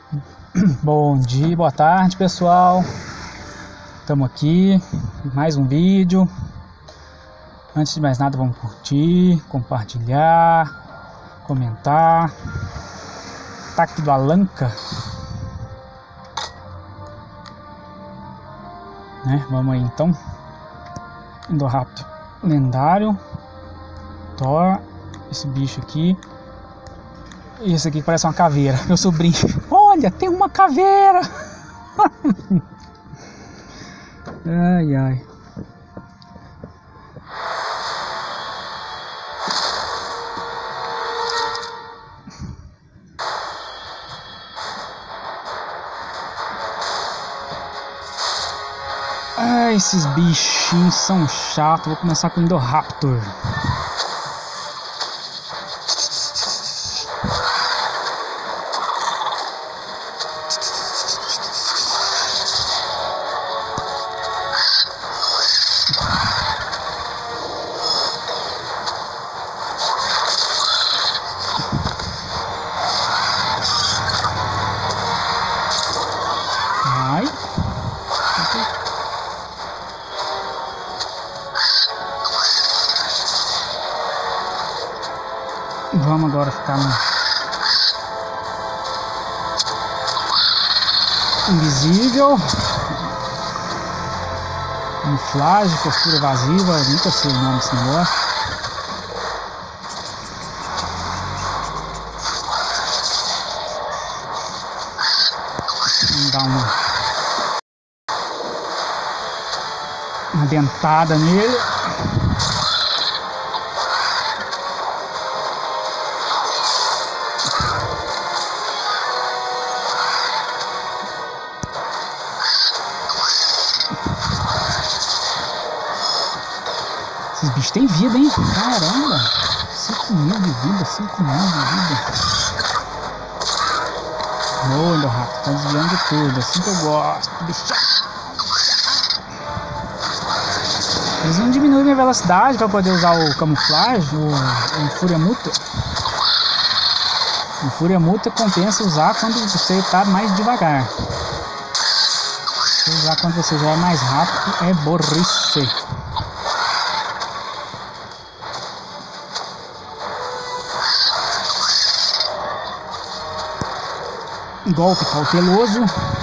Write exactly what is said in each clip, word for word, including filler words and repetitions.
Bom dia, boa tarde, pessoal. Estamos aqui, mais um vídeo. Antes de mais nada, vamos curtir, compartilhar, comentar. Ataque do Alanka, né? Vamos aí então. Indoraptor lendário, Thor, esse bicho aqui. E esse aqui parece uma caveira, meu sobrinho. Olha, tem uma caveira! Ai, ai. Ah, esses bichinhos são chatos. Vou começar com o Indoraptor. Ai. Vamos agora ficar no invisível, camuflagem, postura evasiva, nunca sei o nome desse negócio. Vamos dar uma, uma dentada nele. Esses bichos têm vida, hein? Caramba! cinco mil de vida, cinco mil de vida. Boa, Indoraptor, tá desviando de tudo, assim que eu gosto. Deixa. Eles vão diminuir minha velocidade para poder usar o camuflagem, o, o Fúria Mútua. O Fúria Mútua compensa usar quando você está mais devagar. Usar quando você já é mais rápido é burrice. Golpe cauteloso.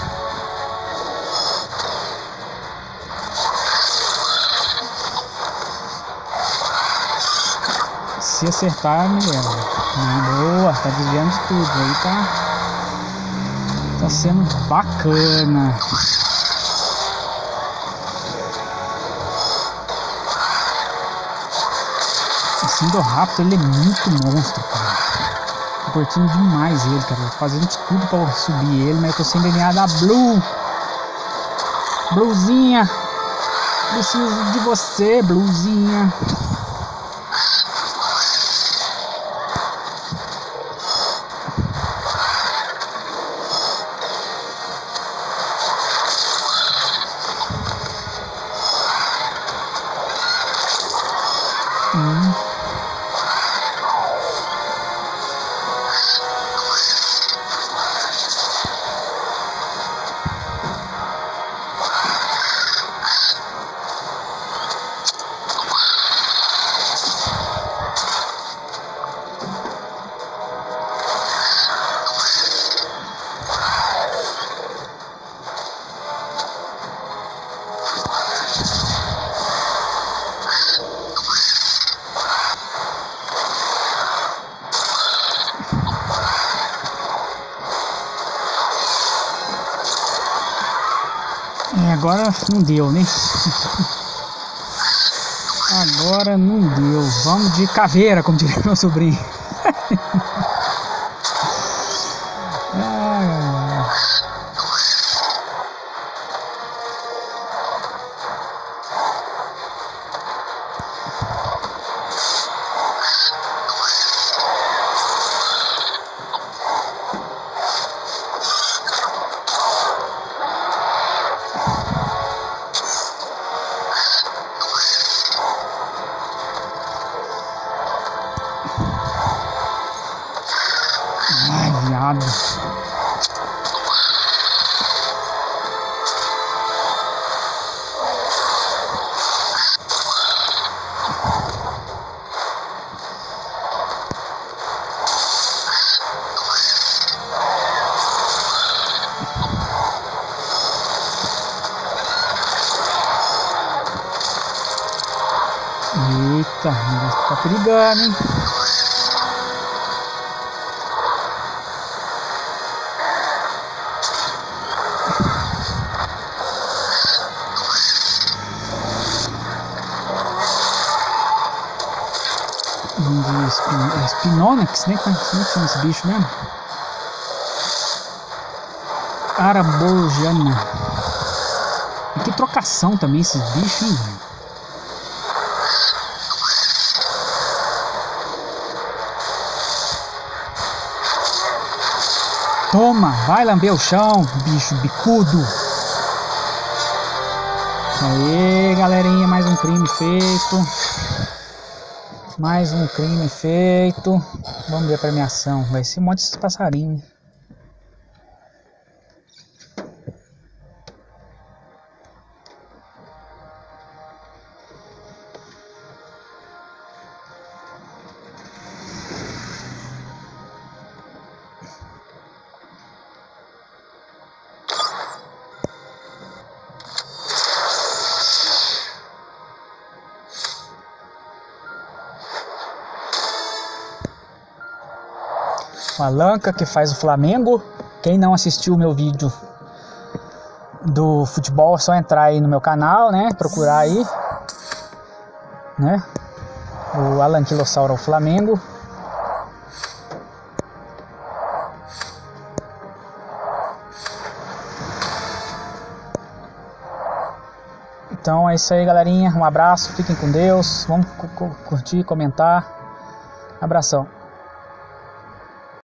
Se acertar, me leva. Boa, tá desviando de tudo. Aí tá, tá sendo bacana. Esse Indoraptor, ele é muito monstro, cara. Tô curtindo demais ele, cara. Tô fazendo de tudo pra subir ele, mas eu tô sem D N A da Blue. Bluezinha, preciso de você, Bluezinha. Hum. É, agora não deu, né? Agora não deu. Vamos de caveira, como diria meu sobrinho. Ai, ai. Ai, viado. Eita, o negócio tá perigando, hein? De Spin- Spinonex, né? Como é que chama esse bicho mesmo? Araborgiana. E que trocação também esses bichos, hein, velho? Toma, vai lamber o chão, bicho bicudo. Aê, galerinha, mais um crime feito. Mais um crime feito. Vamos ver a premiação. Vai ser um monte de passarinho. O Alanca, que faz o Flamengo. Quem não assistiu o meu vídeo do futebol, é só entrar aí no meu canal, né? Procurar aí, né? O Alanquilossauro, o Flamengo. Então é isso aí, galerinha. Um abraço, fiquem com Deus. Vamos curtir, comentar. Abração.